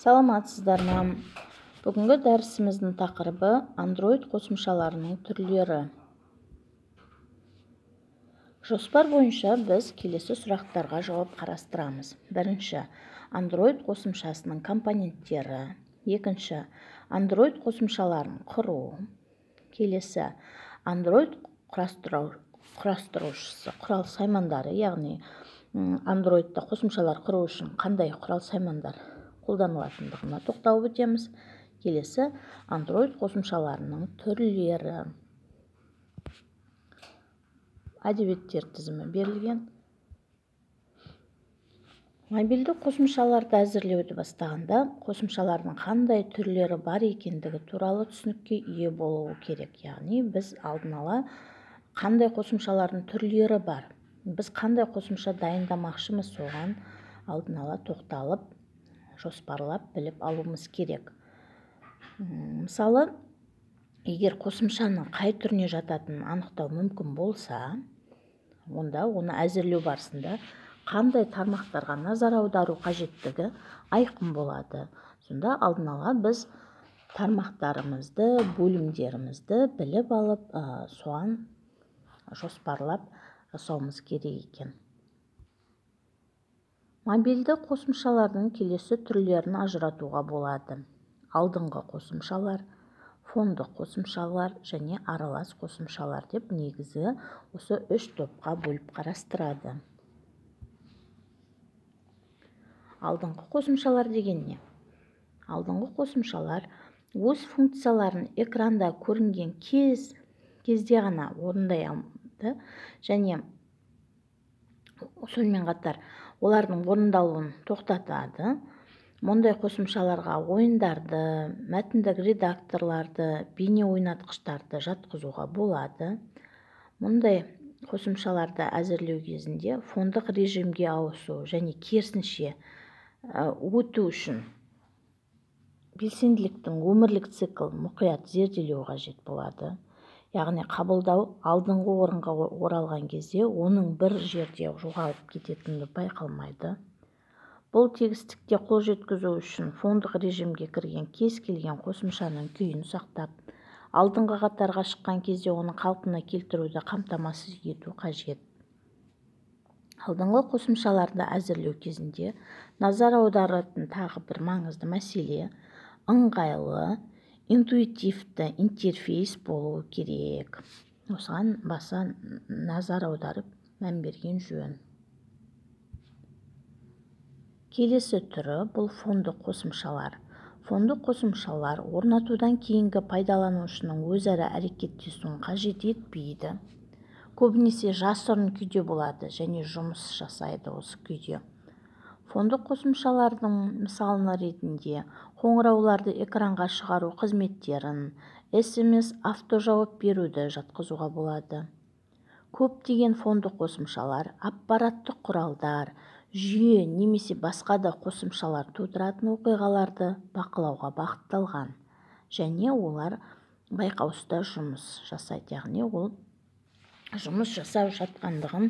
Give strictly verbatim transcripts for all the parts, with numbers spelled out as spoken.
Саламатсыздар ма? Бүгінгі дәрісіміздің тақырыбы Android қосымшаларының түрлері. Жоспар бойынша біз келесі сұрақтарға жауап қарастырамыз. Бірінші, Android қосымшасының компоненттері. Екінші, Android қосымшаларын құру. Келесі, Android құрастырушысы, құрал саймандары, яғни Android'та қосымшалар құру үшін қандай құрал саймандар қолданылатындығына тоқталып өтеміз. Келесі, Android қосымшаларының түрлері. Әдебиеттер тізімі берілген. Мобильді қосымшаларды әзірлеуді бастағанда, қосымшалардың қандай түрлері бар екендігі туралы түсінікке ие болуы керек. Яғни, біз алдын ала қандай қосымшалардың түрлері бар. Біз қандай қосымша дайындамақшымыз, соған алдын ала тоқталып, жоспарлап біліп алуымыз керек. Мысалы, егер қосымшаның қай түріне жататынын анықтау мүмкін болса, онда оны әзірлеу барысында қандай тармақтарға назар аудару қажеттігі айқын болады. Сонда алдын ала біз тармақтарымызды, бөлімдерімізді біліп алып, соған жоспарлап жасауымыз керек екен. Мобильді қосымшалардың келесі түрлерін ажыратуға болады. Алдыңғы қосымшалар, фондық қосымшалар және аралас қосымшалар деп негізі осы үш топқа бөліп қарастырады. Алдыңғы қосымшалар деген не? Алдыңғы қосымшалар өз функцияларын экранда көрінген кез кезде ғана орындай алады және сонымен қатар олардың орындалуын тоқтатады. Мұндай қосымшаларға ойындарды, мәтіндік редакторларды, бейне ойнатқыштарды жатқызуға болады. Мұндай қосымшаларды әзірлеу кезінде фондық режимге ауысу және керісінше өту үшін белсенділіктің өмірлік цикл мұқият зерделеу қажет болады. Яғни қабылдау алдыңғы орынға оралған кезде оның бір жерде жоғалып кететіні байқалмайды. Бұл тегістікте қол жеткізу үшін фондық режимге кірген кез келген қосымшаның күйін сақтап, алдыңғы қатарға шыққан кезде оны қалпына келтіруді қамтамасыз ету қажет. Алдыңғы қосымшаларды әзірлеу кезінде назар аударатын тағы бір маңызды мәселе ыңғайлы, интуитивті интерфейс болуы керек. Осыған баса назар аударып мән берген жөн. Келесі түрі бұл фондық қосымшалар. Фондық қосымшалар орнатудан кейінгі пайдаланушының өзара әрекеттесуін қажет етпейді. Көбінесе жасырын күйде болады және жұмыс жасайды осы күйде. Фондық қосымшалардың мысалына ретінде қоңырауларды экранға шығару қызметтерін, эс эм эс автожауап беруді жатқызуға болады. Көптеген фондық қосымшалар аппараттық құралдар, жүйе немесе басқа да қосымшалар тудыратын оқиғаларды бақылауға бағытталған және олар байқаусызда жұмыс жасайды. Яғни ол жұмыс жасап жатқандығын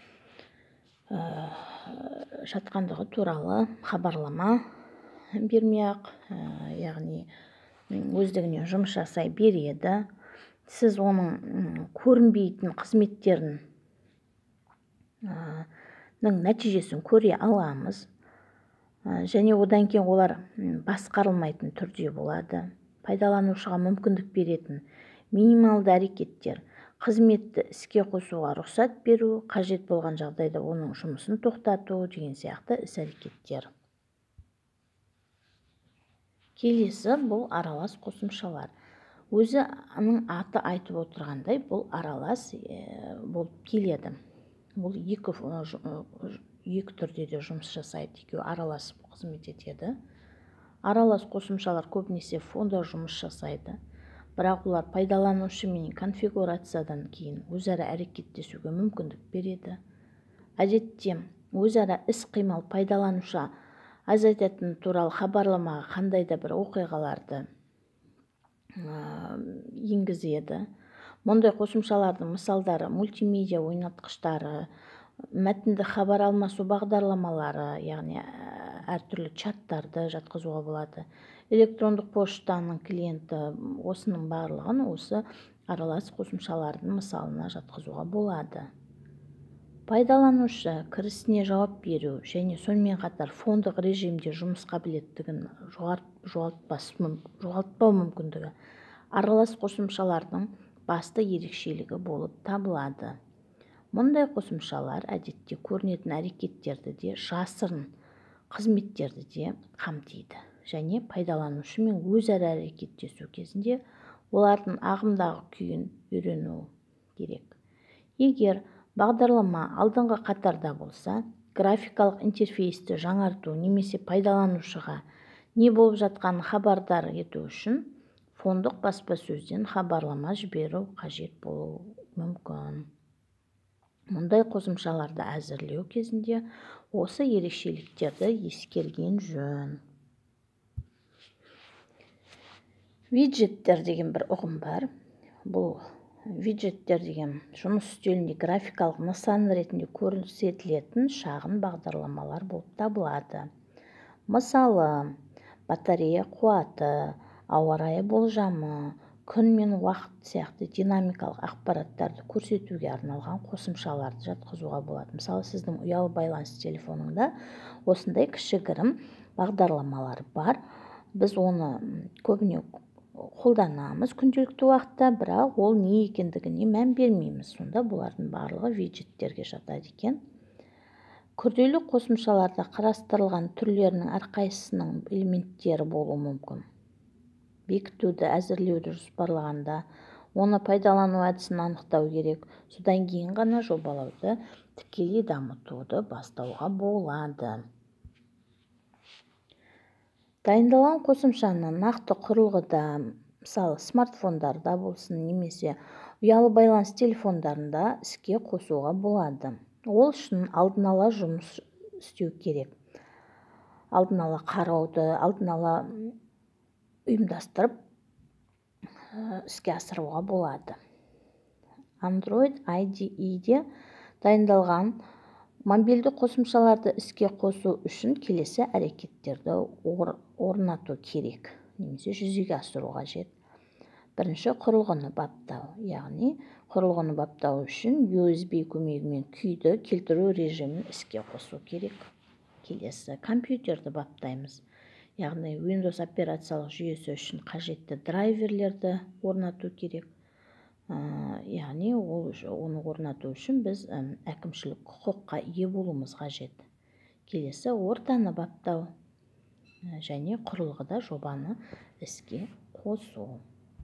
жатқандығы туралы хабарлама бермей-ақ, яғни өздігінен жұмыс жасай береді. Сіз оның көрінбейтін қызметтерін нәтижесін көре аламыз және одан кейін олар басқарылмайтын түрде болады. Пайдаланушыға мүмкіндік беретін минималды әрекеттер, қызметті іске қосуға рұқсат беру, қажет болған жағдайда оның жұмысын тоқтату деген сияқты іс-әрекеттер. Келесі бұл аралас қосымшалар. Өзінің аты айтып отырғандай, бұл аралас болып келеді. Бұл екі, екі түрде де жұмыс жасайды, екеуі аралас қызмет етеді. Аралас қосымшалар көбінесе фонда жұмыс жасайды, бірақ олар пайдаланушы мен конфигурациядан кейін өзара әрекеттесуге мүмкіндік береді. Әдетте өзара іс-қимыл пайдаланушы азайтатын туралы хабарламаға қандай да бір оқиғаларды енгізеді. Мұндай қосымшалардың мысалдары мультимедиа ойнатқыштары, мәтінді хабар алмасу бағдарламалары, яғни әртүрлі чаттарды жатқызуға болады. Электрондық поштаның клиенті осының барлығын осы аралас қосымшалардың мысалына жатқызуға болады. Пайдаланушы кірісіне жауап беру және сонымен қатар фондық режимде жұмыс қабілеттігін жоғалтпау мүмкіндігі аралас қосымшалардың басты ерекшелігі болып табылады. Мұндай қосымшалар әдетте көрінетін әрекеттерді де, жасырын қызметтерді де қамтиды және пайдаланушымен өзара әрекеттесу кезінде олардың ағымдағы күйін үйрену керек. Егер бағдарлама алдыңғы қатарда болса, графикалық интерфейсті жаңарту немесе пайдаланушыға не болып жатқанын хабардар ету үшін фондық баспасөзден хабарлама жіберу қажет болуы мүмкін. Мұндай қосымшаларды әзірлеу кезінде осы ерекшеліктерді ескерген жөн. Виджеттер деген бір ұғым бар. Бұл виджеттер деген жұмыс үстелінде графикалық нысан ретінде көрсетілетін шағын бағдарламалар болып табылады. Мысалы, батарея қуаты, ауа райы болжамы, күн мен уақыт сияқты динамикалық ақпараттарды көрсетуге арналған қосымшаларды жатқызуға болады. Мысалы, сіздің ұялы байланыс телефоныңда осындай кішігірім бағдарламалар бар. Біз оны көбіне қолданамыз күнделікті уақытта, бірақ ол не екендігіне мән бермейміз. Сонда бұлардың барлығы виджеттерге жатады екен. Күрделі қосымшаларда қарастырылған түрлерінің әрқайсысының элементтері болуы мүмкін. Бекітуді, әзірлеуді жоспарлағанда, оны пайдалану әдісін анықтау керек. Содан кейін ғана жобалауды, тікелей дамытуды бастауға болады. Дайындалған қосымшаны нақты құрылғыда, мысалы смартфондарда болсын, немесе ұялы байланыс телефондарында іске қосуға болады. Ол үшін алдын ала жұмыс істеу керек. Алдын ала қарауды, алдын ала ұйымдастырып іске асыруға болады. Android ай ди и-де дайындалған мобильді қосымшаларды іске қосу үшін келесі әрекеттерді орнату керек, немесе жүзеге асыру қажет. Бірінші, құрылғыны баптау, яғни құрылғыны баптау үшін ю эс би көмегімен күйді келтіру режимін іске қосу керек. Келесі, компьютерді баптаймыз, яғни Windows операциялық жүйесі үшін қажетті драйверлерді орнату керек. Яғни оны орнату үшін біз әкімшілік құқыққа ие болуымыз қажет. Келесі, ортаны баптау және құрылғыда жобаны іске қосу.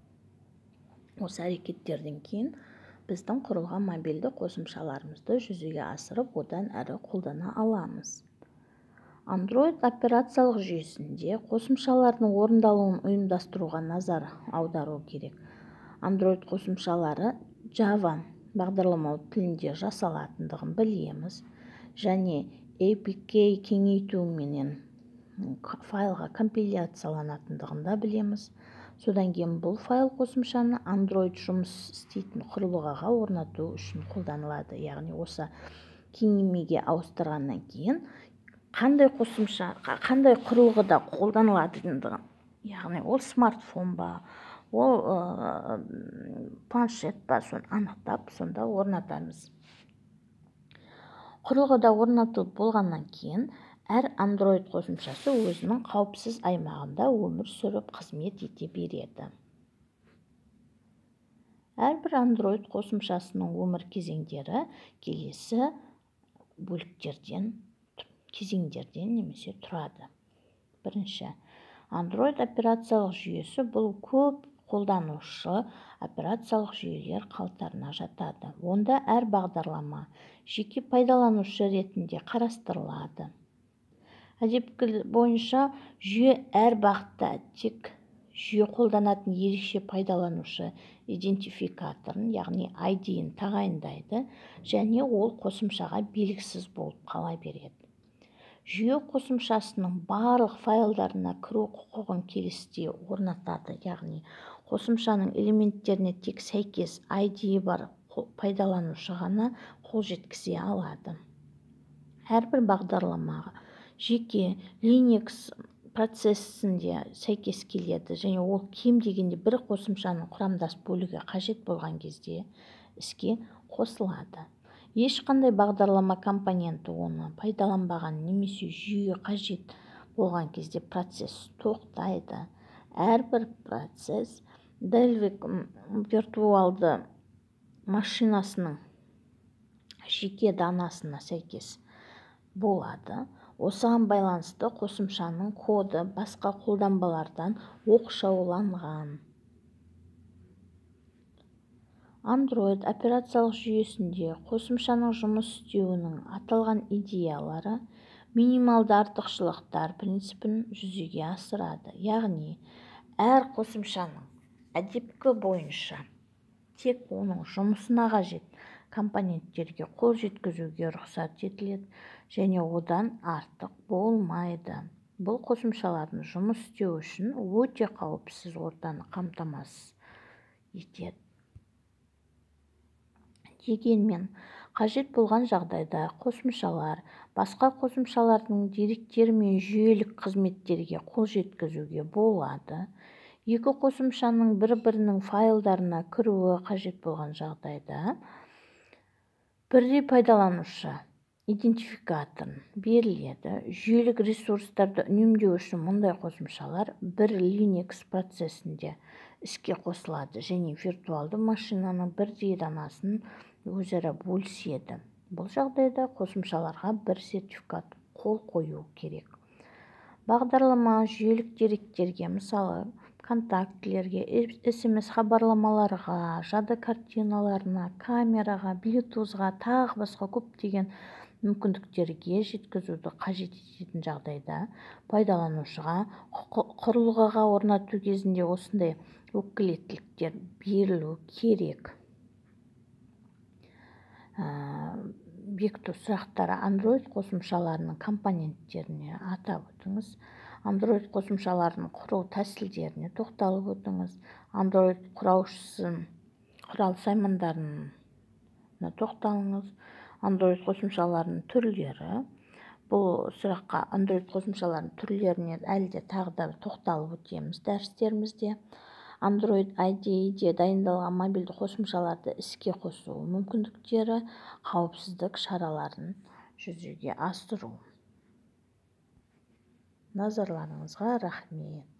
Осы әрекеттерден кейін біздің құрылған мобильді қосымшаларымызды жүзеге асырып, одан әрі қолдана аламыз. Android операциялық жүйесінде қосымшалардың орындалуын ұйымдастыруға назар аудару керек. Android қосымшалары Java бағдарламау тілінде жасалатындығын білеміз және эй пи кей кеңейтуіменен файлға компиляцияланатындығын да білеміз. Содан кейін бұл файл қосымшаны Android жұмыс істейтін құрылғыға орнату үшін қолданылады. Яғни осы кеңемеге ауыстырғаннан кейін қандай қосымша, қандай құрылғыда қолданылатындығын, яғни ол смартфон ба, ол планшет па, соны анықтап, сонда орнатамыз. Құрылғыда орнатылып болғаннан кейін әр Android қосымшасы өзінің қауіпсіз аймағында өмір сүріп қызмет ете береді. Әрбір Android қосымшасының өмір кезеңдері келесі бөліктерден, кезеңдерден немесе тұрады. Бірінші, Android операциялық жүйесі бұл көп қолданушы операциялық жүйелер қалдарына жатады. Онда әр бағдарлама жеке пайдаланушы ретінде қарастырылады. Әдеп бойынша жүйе әр бағытта тек жүйе қолданатын ерекше пайдаланушы идентификаторын, яғни ай ди-ін тағайындайды және ол қосымшаға белгісіз болып қала береді. Жүйе қосымшасының барлық файлдарына кіру құқығын келесідей орнатады, яғни қосымшаның элементтеріне тек сәйкес ай ди-і бар пайдаланушы ғана қол жеткізе алады. Әрбір бағдарламаға жеке Linux процессінде сәйкес келеді және ол кем дегенде бір қосымшаның құрамдас бөлігі қажет болған кезде іске қосылады. Ешқандай бағдарлама компоненті оны пайдаланбаған немесе жүйеге қажет болған кезде процесс тоқтайды. Әрбір процесс Dalvik виртуалды машинасының жеке данасына сәйкес болады. Осыған байланысты қосымшаның коды басқа қолданбалардан оқшауланған. Android операциялық жүйесінде қосымшаның жұмыс істеуінің аталған идеялары минималды артықшылықтар принципін жүзеге асырады. Яғни, әр қосымшаның әдепкі бойынша тек оның жұмысына қажет компоненттерге қол жеткізуге рұқсат етіледі және одан артық болмайды. Бұл қосымшалардың жұмыс істеу үшін өте қауіпсіз ортаны қамтамасыз етеді. Дегенмен, қажет болған жағдайда қосымшалар басқа қосымшалардың деректері мен жүйелік қызметтерге қол жеткізуге болады. Екі қосымшаның бір-бірінің файлдарына кіруі қажет болған жағдайда бірдей пайдаланушы идентификаторын беріледі. Жүйелік ресурстарды үнемдеу үшін мұндай қосымшалар бір Linux процесінде іске қосылады және виртуалды машинаның бірдей данасын өзара бөліседі. Бұл жағдайда қосымшаларға бір сертификат қол қою керек. Бағдарлама жүйелік деректерге, мысалы контактілерге, смс хабарламаларға, жады картиналарына, камераға, блютузға, тағы басқа көптеген мүмкіндіктерге жеткізуді қажет ететін жағдайда пайдаланушыға құрылғыға орнату кезінде осындай өкілеттіліктер берілу керек. Бекіту сұрақтары Android қосымшаларының компоненттеріне атап өтіңіз. Android қосымшаларын құру тәсілдеріне тоқталып өтіңіз. Android құраушысы құрал саймандарына тоқталыңыз. Android қосымшаларының түрлері. Бұл сұраққа Android қосымшаларының түрлеріне әлі де тағы да тоқталып өтеміз дәрістерімізде. Android ай ди иде дайындалған мобильді қосымшаларды іске қосу мүмкіндіктері, қауіпсіздік шараларын жүзеге асыру. Назарларыңызға рахмет.